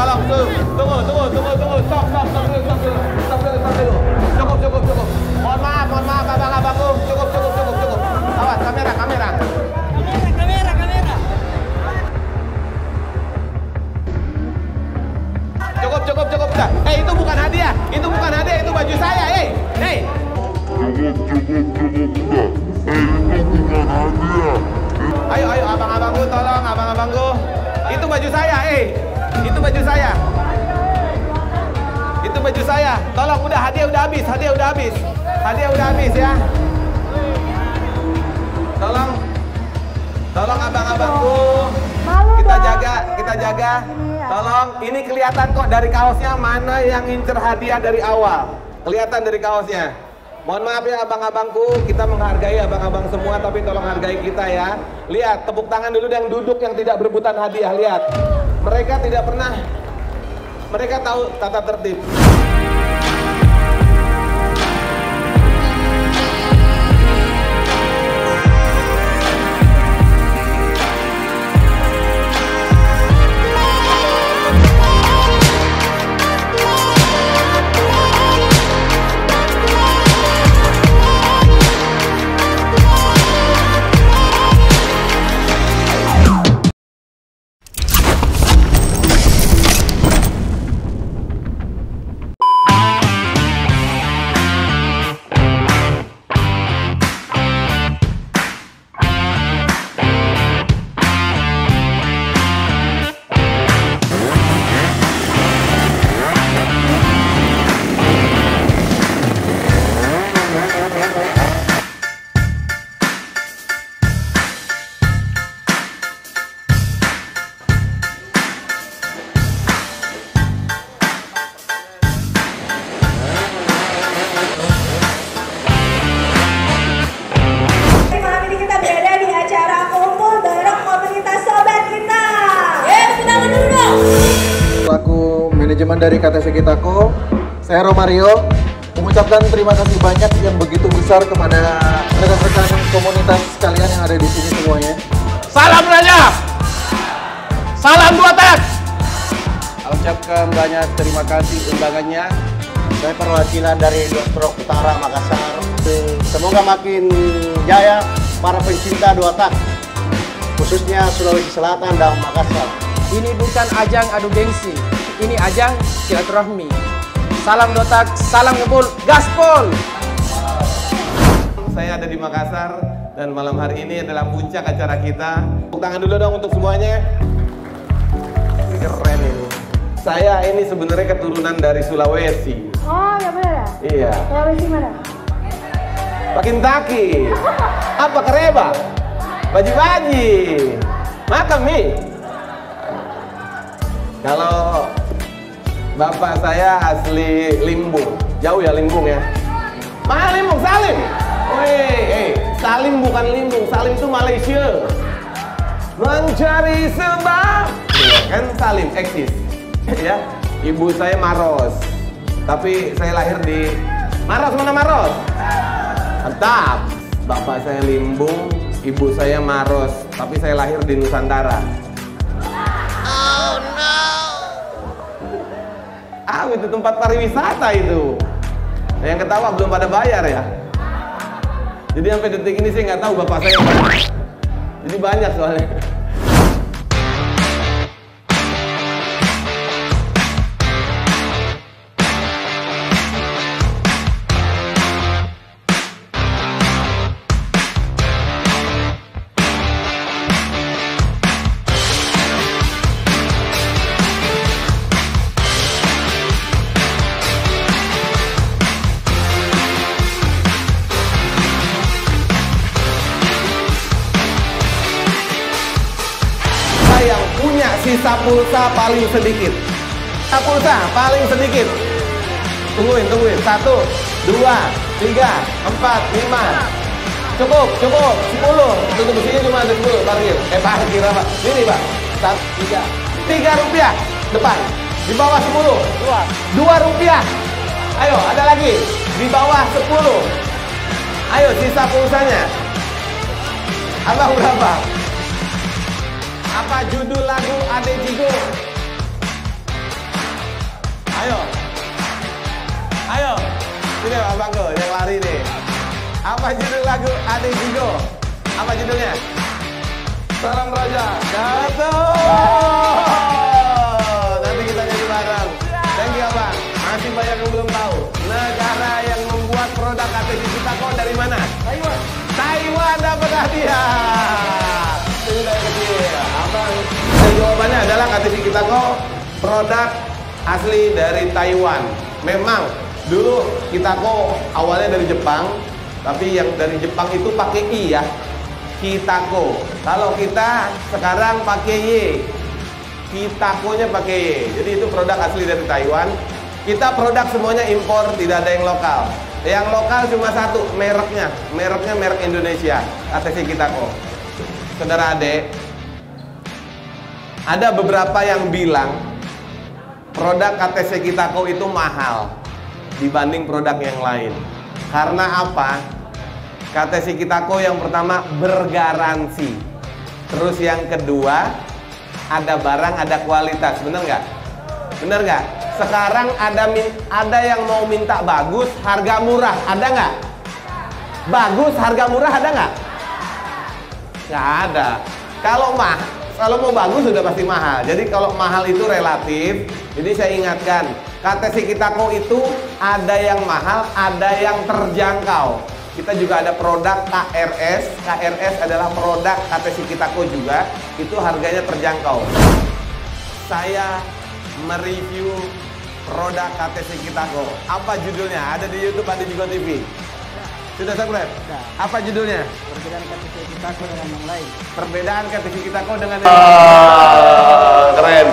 tolong tunggu. Stop dulu. Cukup. Mohon maaf abang-abangku. Cukup. Awas, kamera. Kamera. Cukup. Itu bukan hadiah, itu baju saya, Ayo, abang-abangku, tolong, abang-abangku. Itu baju saya, Itu baju saya. Tolong, hadiah udah habis ya. Tolong abang-abangku. Kita jaga. Tolong, ini kelihatan kok dari kaosnya mana yang ngincer hadiah dari awal. Kelihatan dari kaosnya. Mohon maaf ya abang-abangku, kita menghargai abang-abang semua, tapi tolong hargai kita ya. Lihat, tepuk tangan dulu yang duduk yang tidak berebutan hadiah, lihat. Mereka tahu tata tertib. Manajemen dari KTC Kitako, saya Romario, mengucapkan terima kasih banyak yang begitu besar kepada rekan-rekan komunitas sekalian yang ada di sini semuanya. Salam Raja, salam 2 tak. Ucapkan banyak terima kasih undangannya. Saya perwakilan dari Dostrok Utara Makassar. Semoga makin jaya para pencinta 2 tak, khususnya Sulawesi Selatan dan Makassar. Ini bukan ajang adu gengsi, ini ajang silaturahmi. Salam 2 tak, salam ngebul, gaspol. Saya ada di Makassar dan malam hari ini adalah puncak acara kita. Tepuk tangan dulu dong untuk semuanya. Keren ini. Saya ini sebenarnya keturunan dari Sulawesi. Oh, ya benar ya? Iya. Sulawesi mana? Pakintaki. Apa kereba? Baji-baji. Makan mie. Kalau bapak saya asli Limbung. Jauh ya Limbung ya? Mana Limbung? Salim? Salim bukan Limbung, Salim itu Malaysia. Mencari sebab kan Salim eksis. Ya, ibu saya Maros. Tapi saya lahir di Maros, mana Maros? Mantap. Bapak saya Limbung, ibu saya Maros, tapi saya lahir di Nusantara. Oh no. Itu tempat pariwisata itu. Yang ketawa belum pada bayar ya. Jadi sampai detik ini saya nggak tahu bapak saya mana. Jadi banyak soalnya. Yang punya sisa pulsa paling sedikit. Sisa pulsa paling sedikit. Tungguin. 1, 2, 3, 4, 5. Cukup. 10. Tutup sini cuma ada 10 parkir. Parkir apa? Ini Pak. 3 rupiah depan. Di bawah 10. 2 rupiah. Ayo, ada lagi. Di bawah 10. Ayo, sisa pulsanya. Abang berapa? Apa judul lagu Ade Jigo? Apa judul lagu Ade Jigo? Apa judulnya? Salam Raja. Betul. Nanti kita nyanyi bareng. Thank you Abang. Masih banyak yang belum tahu. Negara yang membuat produk KTP kita kok dari mana? Taiwan. Taiwan dapat hadiah. Ini dari kecil. Abang. Dan jawabannya adalah KTP kita kok produk asli dari Taiwan. Memang dulu kita kok awalnya dari Jepang, tapi yang dari Jepang itu pakai I ya. Kitako. Kalau kita sekarang pakai Y. Kitakonya pakai Y. Jadi itu produk asli dari Taiwan. Kita produk semuanya impor, tidak ada yang lokal. Yang lokal cuma satu, mereknya. Mereknya merek Indonesia, KTC Kitako. Saudara Ade, ada beberapa yang bilang produk KTC Kitako itu mahal dibanding produk yang lain. Karena apa? KTC Kitako yang pertama bergaransi. Terus yang kedua, ada barang, ada kualitas. Bener nggak? Bener nggak? Sekarang ada yang mau minta bagus, harga murah. Ada nggak? Bagus, harga murah ada nggak? Nggak ada. Kalau mau bagus sudah pasti mahal. Jadi kalau mahal itu relatif. Jadi saya ingatkan, KTC Kitako itu ada yang mahal, ada yang terjangkau. Kita juga ada produk KRS. KRS adalah produk KTC Kitako juga. Itu harganya terjangkau. Saya mereview produk KTC Kitako. Apa judulnya? Ada di YouTube, ada di Go TV. Sudah subscribe? Apa judulnya? Perbedaan KTC Kitako dengan yang lain. Perbedaan KTC Kitako dengan yang keren.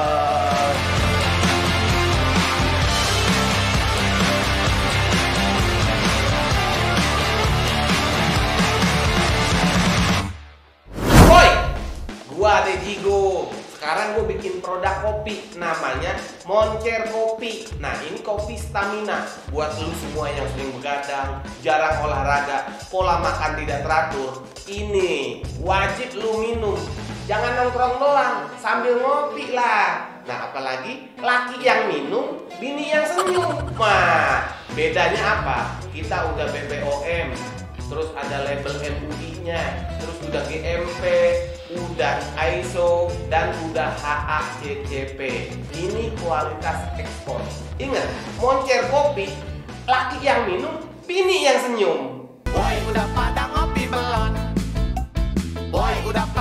Gua Ade Jigo. Sekarang gue bikin produk kopi, namanya Moncer Kopi. Nah ini kopi stamina buat lu semua yang sering begadang, jarang olahraga, pola makan tidak teratur. Ini wajib lu minum. Jangan nongkrong doang, sambil ngopi lah. Nah apalagi laki yang minum, bini yang senyum. Nah bedanya apa? Kita udah BPOM, terus ada label MUI-nya, terus udah GMP, udah ISO, dan udah HACCP. Ini kualitas ekspor. Ingat, Moncer Kopi, laki yang minum, bini yang senyum. Boy udah pada ngopi belum? Boy udah